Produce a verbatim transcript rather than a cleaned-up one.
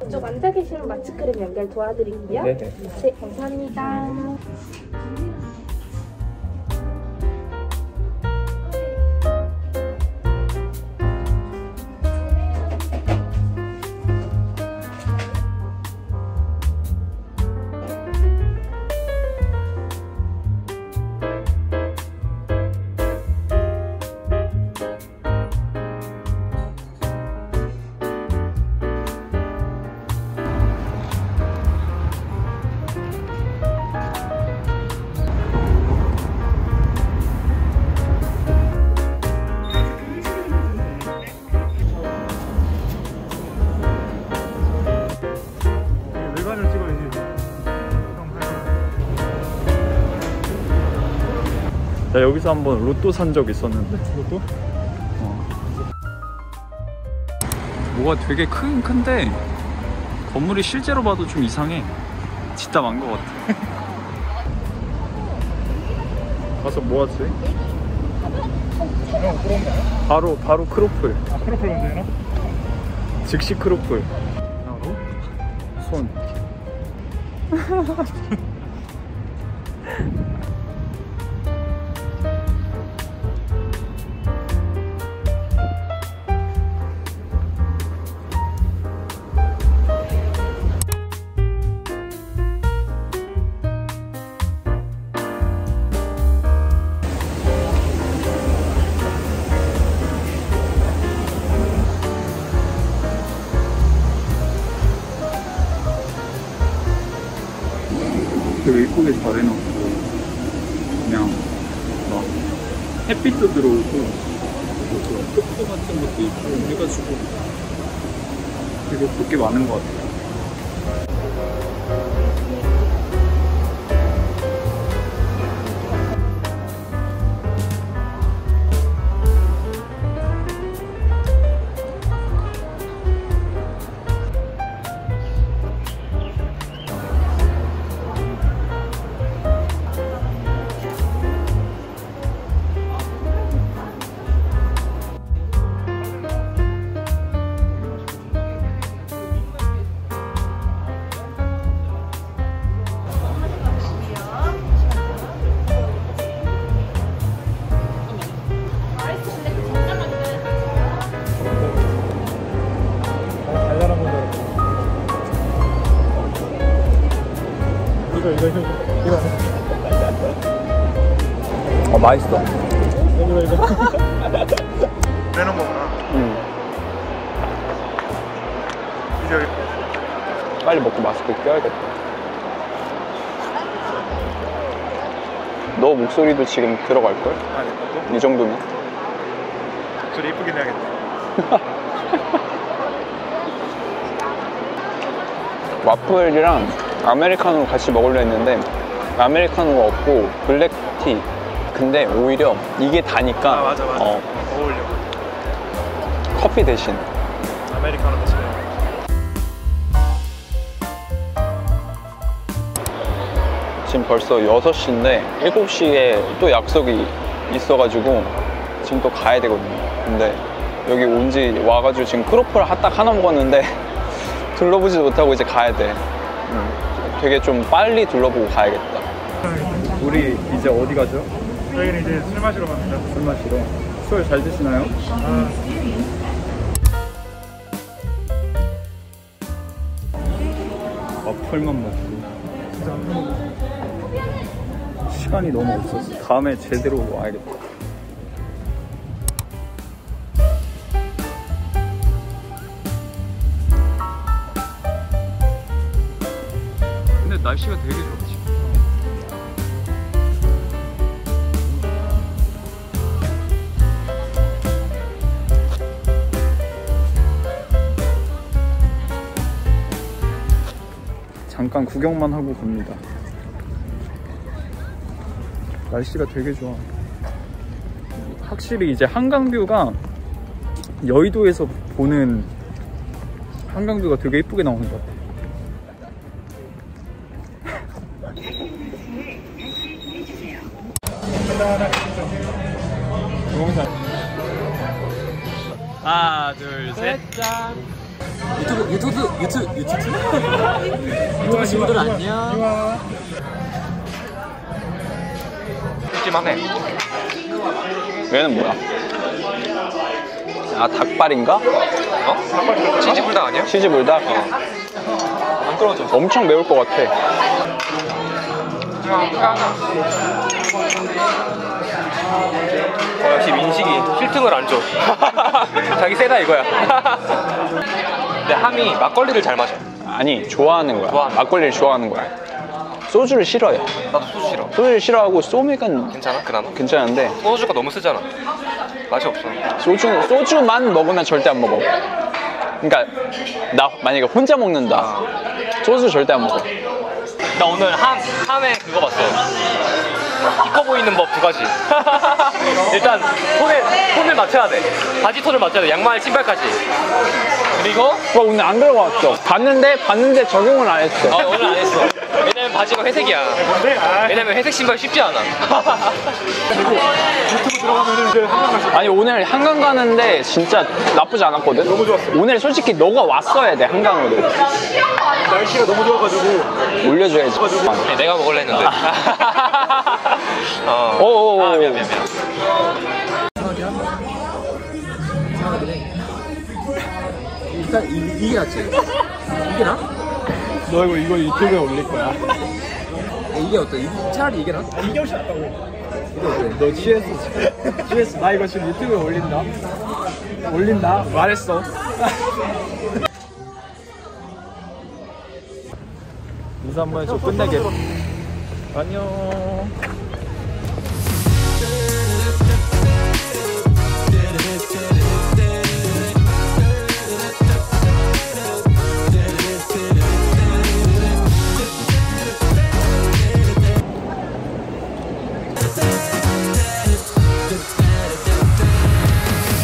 이쪽 앉아 계시면 마취크림 연결 도와드릴게요. 네네. 네, 감사합니다. 나 여기서 한번 로또 산 적 있었는데. 로또? 어. 뭐가 되게 크긴 큰데 건물이 실제로 봐도 좀 이상해. 진짜 많은 것 같아. 가서 뭐 하지? 바로 바로 크로플. 아, 크로플 먼저 해라? 즉시 크로플. 바로? 손. 되게 이쁘게 잘 해놨고 그냥 막 햇빛도 들어오고 뭐 폭포 같은 것도 있고 해가지고 되게 볼 게 많은 것 같아요. 이거 이거 이거 이거 어 맛있어. 이거 이거 빼는 거구나. 응. 이제 빨리 먹고 마스크 껴야겠다. 너 목소리도 지금 들어갈걸? 아니 또? 이 정도면? 목소리 이쁘게 내야겠다. 와플이랑 아메리카노 같이 먹으려 했는데 아메리카노가 없고 블랙티. 근데 오히려 이게 다니까 아 맞아 맞아. 어, 어울려. 커피 대신 아메리카노 대신. 지금 벌써 여섯 시인데 일곱 시에 또 약속이 있어가지고 지금 또 가야 되거든요. 근데 여기 온지 와가지고 지금 크로플 딱 하나 먹었는데 둘러보지도 못하고 이제 가야 돼. 음, 되게 좀 빨리 둘러보고 가야겠다. 우리 이제 어디 가죠? 저희는 이제 술 마시러 갑니다. 술 마시러. 술 잘 드시나요? 아. 와플만 먹고 진짜 안 먹어. 시간이 너무 없었어. 다음에 제대로 와야겠다. 근데 날씨가 되게 좋지. 잠깐 구경만 하고 갑니다. 날씨가 되게 좋아. 확실히 이제 한강뷰가 여의도에서 보는 한강뷰가 되게 이쁘게 나오는 것 같아. 하나 둘 셋. 유튜브 유튜브 유튜브 유튜브 유튜브 친구들 안녕. 찜찜하네. 얘는 뭐야? 아 닭발인가? 어? 치즈 불닭 아니야? 치즈 불닭? 안 떨어져. 엄청 매울 것 같아. 어, 역시 민식이 필통을 안 줘. 자기 세다 이거야. 근데 함이 막걸리를 잘 마셔. 아니 좋아하는 거야. 좋아하는 막걸리를 좋아하는 거야. 소주를 싫어해. 나도 소주 싫어. 소주를 싫어하고 소맥은 괜찮아? 그나마? 괜찮은데 소주가 너무 쓰잖아. 맛이 없어. 소주 소주만 먹으면 절대 안 먹어. 그러니까 나 만약에 혼자 먹는다. 소주 절대 안 먹어. 나 오늘 함, 함에 그거 봤어. 키 커 보이는 법 두 가지. 일단 손에, 손을 맞춰야 돼. 바지 톤을 맞춰야 돼. 양말, 신발까지. 그리고 와 오늘 안 들어갔어. 봤는데 봤는데 적용을 안 했어. 어, 오늘 안 했어. 왜냐면 바지가 회색이야. 왜냐면 회색 신발 쉽지 않아. 유튜브 들어가면은 이제 한강 가서 아니 오늘 한강 가는데 진짜 나쁘지 않았거든. 너무 좋았어. 오늘 솔직히 너가 왔어야 돼 한강으로. 날씨가 너무 좋아가지고 올려줘야지. 네, 내가 먹을래 했는데. 어. 오오오. 아, 미안, 미안, 미안. 일단 이, 이게 낫지. 이게 나? 너 이거 이거 유튜브에 올릴 거야. 이게 어때? 이, 차라리 이게 나? 이게 훨씬 낫다고. 이게 어때? 너 지에스 지에스 나 이거 지금 유튜브에 올린다. 올린다. 말했어. 인사 한번 해줘. 끝내게. 안녕.